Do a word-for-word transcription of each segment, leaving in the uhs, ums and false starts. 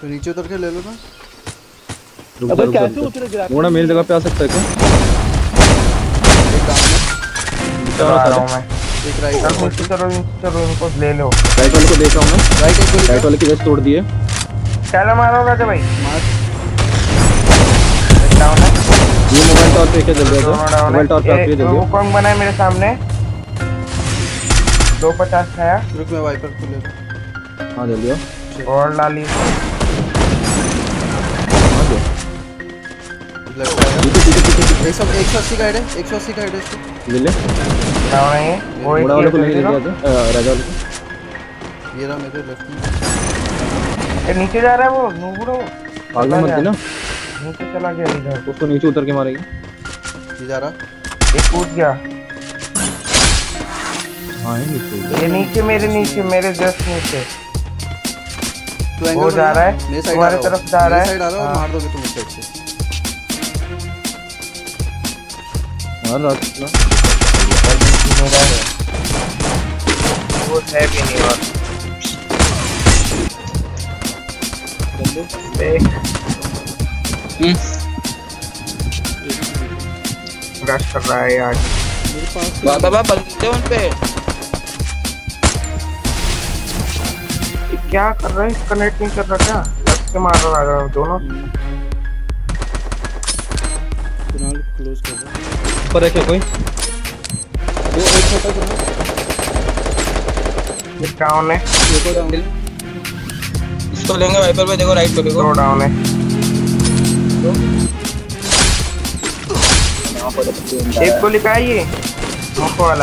तो नीचे उतर के ले लो ना। अबे कैसे उतरे गिरा? मोड़ा मेरी जगह पे आ सकता है क्या? एक डाउन है। चलो आ रहा हूं मैं। एक राइट है। चलो चलो चलो इनको ले लो। राइट वाले को देख रहा हूं मैं। राइट एक गोली राइट वाले की वेस्ट तोड़ दिए। चलो मारो राजा भाई। मार। एक डाउन है। ये मोबाइल टॉवर पे क्या जल रहा है? मोबाइल टॉवर पे आके जल वो गया। कौन बना है मेरे सामने? दो पचास है। रुक मैं वाइपर को ले लूं। हां जल गया। और लाली लेफ्ट साइड एक सौ एक सौ अस्सी का हेड है। एक सौ अस्सी का हेड है इसको ले ले। डाउन है वो। मोड़ा वाले को ले लिया था राजा वाले को। ये रहा मेरे लेफ्ट में। ये नीचे जा रहा है वो नूबड़ो। भागना मत देना। नीचे चला गया इधर। उसको नीचे उतर के मारेंगे। ये जा रहा। ये कूद गया। हां नीचे। ये नीचे मेरे नीचे मेरे जस्ट नीचे। तो वो जा रहा है मेरे साइड तुम्हारी तरफ जा रहा है। साइड आ रहा है और मार दोगे तुम इस साइड से। मार रहा है मेरा है वो है भी नहीं। और देख रश कर रहा है यार। मेरे पास बाबा बाबा बंदे उन पे क्या कर रहा है? कनेक्ट नहीं कर रहा क्या? लग से मार रहा है दोनों। फिलहाल क्लोज कर दो। ऊपर है क्या कोई? वो एक छोटा सा ये डाउन है। ये को डाउन। इसको लेंगे वाइपर पे। देखो राइट पे देखो। दो डाउन है। एक गोली का है ये मोको वाला।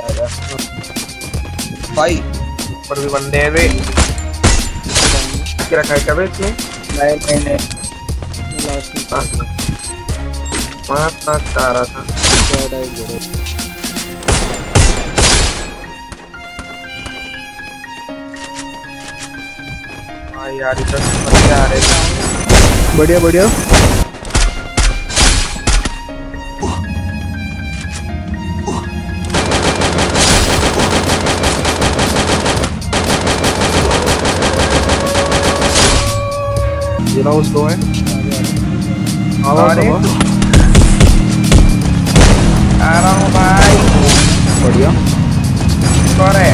भाई ऊपर भी बंदे हैं वे। क्या रखा है कब इसमें? नहीं नहीं नहीं लास्ट में वहाँ तक आ रहा था। थर्ड आई गया। हाँ यार इधर बंदे आ रहे हैं। बढ़िया बढ़िया। ये ना उसको है। आवाज अरे। आवा। आ रहा हूँ भाई। बढ़िया। कौन है?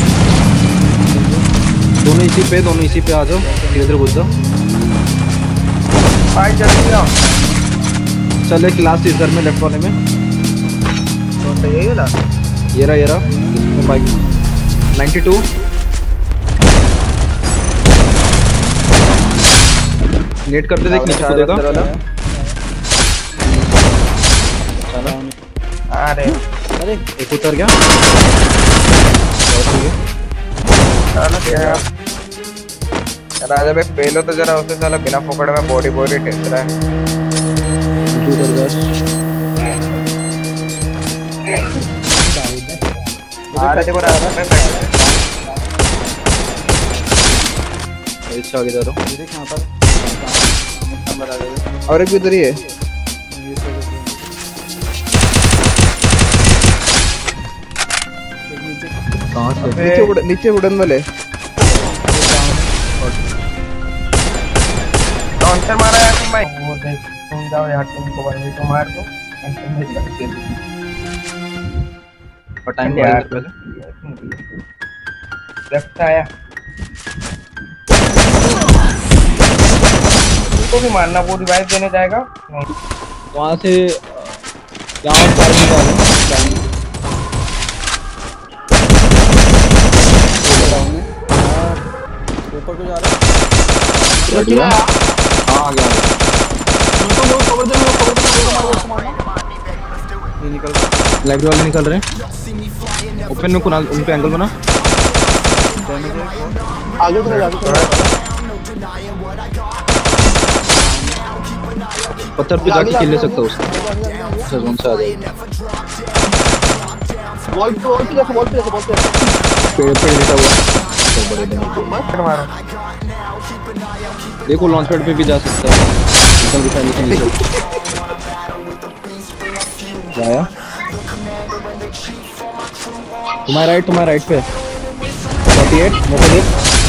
दोनों इसी पे दोनों इसी पे आ जाओ। धीरे धीरे घुस जाओ। भाई जल्दी आओ। चल एक लास्ट इधर में लेफ्ट वाले में। कौन सा यही वाला? ये रहा ये रहा इसमें बाइक नाइंटी टू। नेट करते देख नीचे को देखा। अरे अरे एक उतर गया। चलो क्या राजा भाई पहले तो जरा उसे साला बिना पकड़ में बॉडी बॉडी टेस्ट रहा है। उतर गया। आ रहे देखो राजा भाई बैठ। अच्छा आगे जा रहा हूँ। ये देख यहाँ पर और एक भी इधर ही है। ये सब नीचे कहाँ से? नीचे उड़ नीचे उड़न वाले। काउंटर मारा यार तुम भाई। वो देख तुम जाओ यार तुमको बंदे को मार दो। काउंटर में लग के और टाइम यार लेफ्ट आया। तो भी मारना वो रिवाइव देने जाएगा। नहीं वहाँ से यहाँ पर निकाल। ऊपर को जा रहा है। हाँ आ गया। ये निकल लाइब्रेरी वाले निकल रहे हैं। ओपन में कुनाल उन पे एंगल बना। आगे चले आगे पत्थर पे जाके किल ले सकता हूँ उसको। सजवन से आ जाए। वॉल पे वॉल पे जैसे वॉल पे जैसे वॉल पे पेड़ पे लेटा हुआ। मारो। देखो लॉन्च पैड पे भी जा सकता है। निकल दिखा नीचे नीचे। जाया। तुम्हारा राइट तुम्हारा राइट पे। अड़तालीस मोको देख।